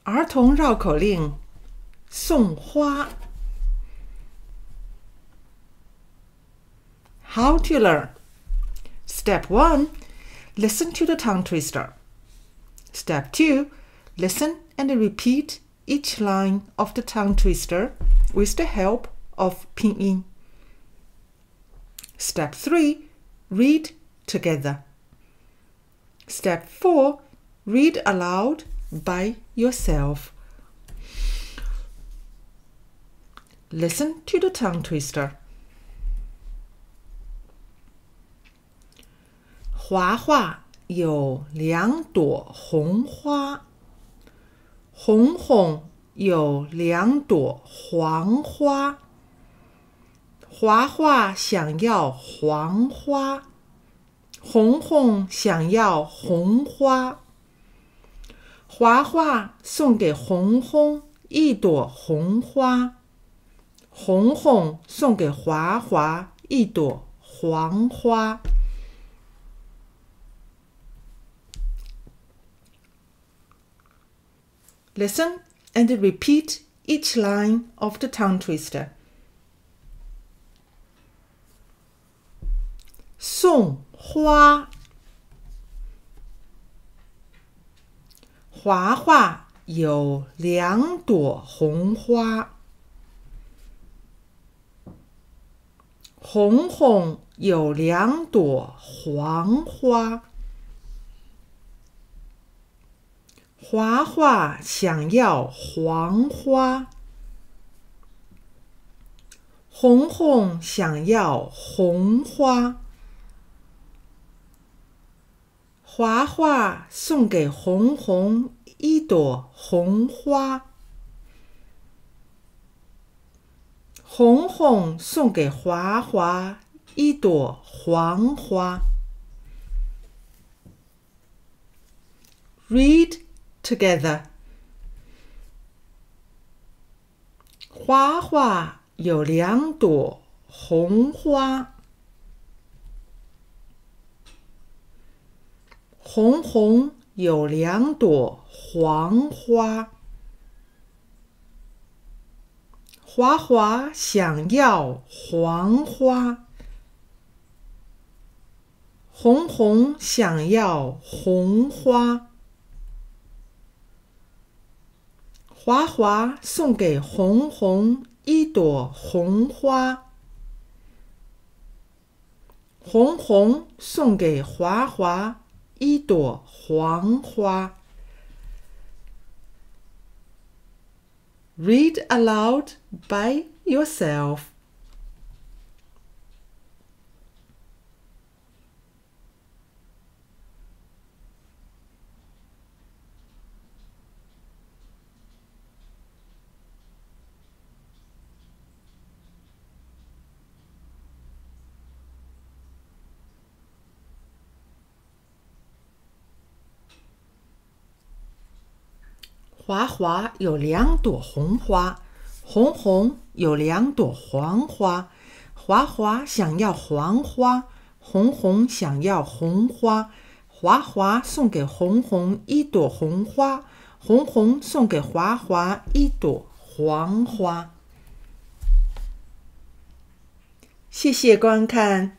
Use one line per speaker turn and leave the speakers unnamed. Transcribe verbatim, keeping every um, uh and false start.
儿童绕口令送花。How to learn? Step one. Listen to the tongue twister. Step two. Listen and repeat each line of the tongue twister with the help of pinyin. Step three. Read together. Step four. Read aloud by yourself. Listen to the tongue twister. 华华有两朵红花，红红有两朵黄花。华华想要黄花，红红想要红花。华华送给红红一朵红花，红红送给华华一朵黄花。Listen and repeat each line of the tongue twister. 送花，华华有两朵红花，红红有两朵黄花。华华想要黄花，红红想要红花。华华送给红红一朵红花，红红送给华华一朵黄花。Read together. 华华有两朵红花，红红有两朵黄花。华华想要黄花，红红想要红花。华华送给红红一朵红花，红红送给华华一朵黄花。Read aloud by yourself. 华华有两朵红花，红红有两朵黄花。华华想要黄花，红红想要红花。华华送给红红一朵红花，红红送给华华一朵黄花。谢谢观看。